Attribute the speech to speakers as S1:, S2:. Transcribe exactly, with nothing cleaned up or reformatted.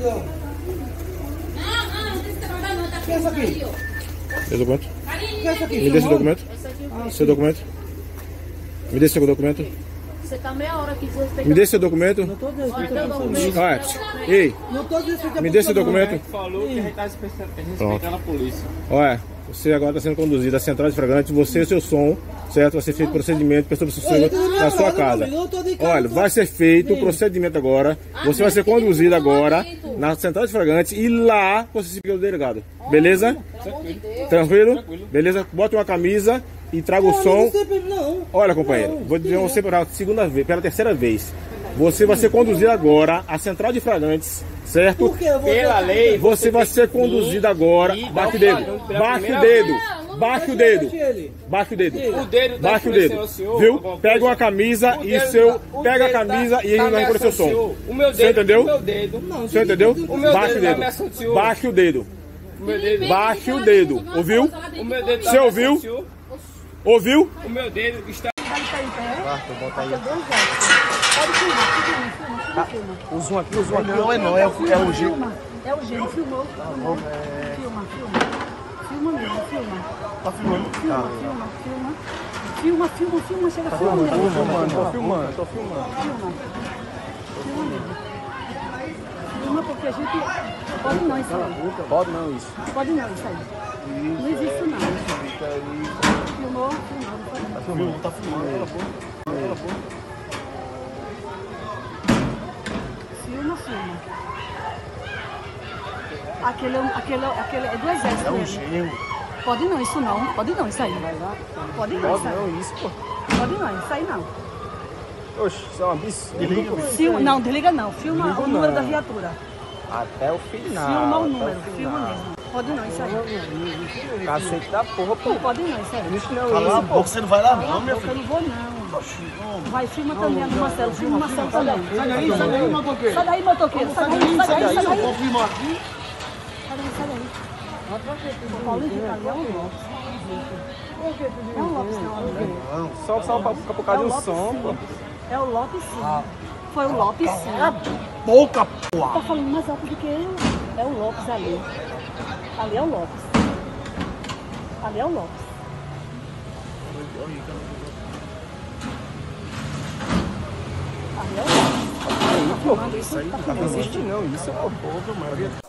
S1: Não, não, não tem que trabalhar não, tá aqui. Essa aqui.
S2: Seu documento?
S1: Essa aqui.
S2: Me dê esse documento. Seu documento. Me dê seu documento.
S3: Você tá meia hora aqui desrespeitando.
S2: Me dê seu documento.
S1: Não tô desrespeitando.
S2: Ah, ei,
S1: Não tô desrespeitando.
S2: me dê seu documento.
S4: Falou que a gente tá respeitando a polícia.
S2: Olha, você agora está sendo conduzido à central de flagrante, você e seu som, certo? Vai ser feito procedimento, pessoa sossego na sua casa. Olha, vai ser feito o procedimento agora. Você vai ser conduzido agora na central de flagrante e lá você se fica o delegado. Beleza? Tranquilo? Beleza? Bota uma camisa e traga o som. Olha, companheiro, vou dizer a você pela segunda vez, pela terceira vez. Você vai ser conduzido agora à central de flagrantes, certo?
S4: Pela lei,
S2: Você vai ser conduzido agora. Baixa o dedo. Baixa o dedo. Baixa o dedo. Baixa o dedo.
S4: O dedo tá
S2: Baixa o dedo.
S4: influenciando o senhor,
S2: Viu?
S4: alguma
S2: Pega
S4: coisa?
S2: uma camisa
S4: O
S2: e
S4: dedo
S2: seu.
S4: tá- o
S2: Pega a
S4: dedo tá-
S2: camisa e ele
S4: tá
S2: vai recolher seu
S4: ameaçando o
S2: som.
S4: senhor. O meu
S2: Você
S4: dedo,
S2: entendeu?
S4: o meu dedo.
S2: Você entendeu?
S4: O meu
S2: Baixa o
S4: dedo tá
S2: dedo.
S4: ameaçando o senhor.
S2: Baixa o dedo.
S4: O meu dedo.
S2: Baixa o dedo. Ouviu?
S4: O meu dedo tá
S2: Você
S4: ameaçando
S2: ouviu?
S4: o senhor.
S2: Ouviu?
S4: O meu dedo está.
S5: O zoom aqui, o zoom aqui não é não, é o, é o G.
S3: É o G, filmou. Filma, filma. Filma mesmo, filma.
S5: Tá filmando?
S3: Filma, filma, filma. Filma, filma, filma, chega
S5: Tá
S3: filma
S5: filmando,
S3: mesmo.
S5: tô filmando, tô filmando, tô filmando.
S3: Filma. Filma mesmo. Filma porque a gente... Pode não isso aí.
S5: Pode não isso.
S3: Pode não isso aí. Não existe isso não. Filmou, filmou.
S5: Tá filmando, tá filmando. Ela pô. Ela pô.
S3: Filma, filma. Aquele, é um- aquele, é- aquele é do exército
S5: É um
S3: mesmo.
S5: gênio.
S3: Pode não, isso não. Pode não, isso aí. Pode não,
S5: Pode
S3: isso aí.
S5: não isso, pô.
S3: Pode não, isso aí não.
S5: Oxe, isso é um absurdo. Desliga o
S3: Filma, não, desliga não. Filma
S5: Desliga
S3: o número
S5: não.
S3: da viatura.
S5: Até o final.
S3: Filma o
S5: até
S3: número,
S5: final.
S3: filma mesmo. Pode não, isso aí.
S5: Cacete da porra, pô.
S3: Não pode não, isso aí.
S5: Isso não,
S1: Cala a
S5: isso,
S1: boca, você não vai lá
S3: Cala a
S1: não, minha
S3: boca,
S1: filha.
S3: eu não vou não. Vai, filma também do Marcelo. Filma o Marcelo também.
S1: Sai daí, sai daí, motoqueiro.
S3: Sai daí, motoqueiro. Sai daí, sai daí, sai daí.
S1: Eu vou filmar aqui.
S3: Sai daí, sai daí. O Paulinho fica ali, é o Lopes. É o Lopes, não, ali.
S5: Só, só pra ficar por causa do som, pô.
S3: É o Lopes, sim. Foi o Lopes, sim.
S1: Boca,
S3: Tá falando mais alto do que eu. É o Lopes ali. Ali é o Lopes. Ali é o Lopes. Ali é o Lopes.
S5: Aí, pô. Isso aí não existe não, isso, pô.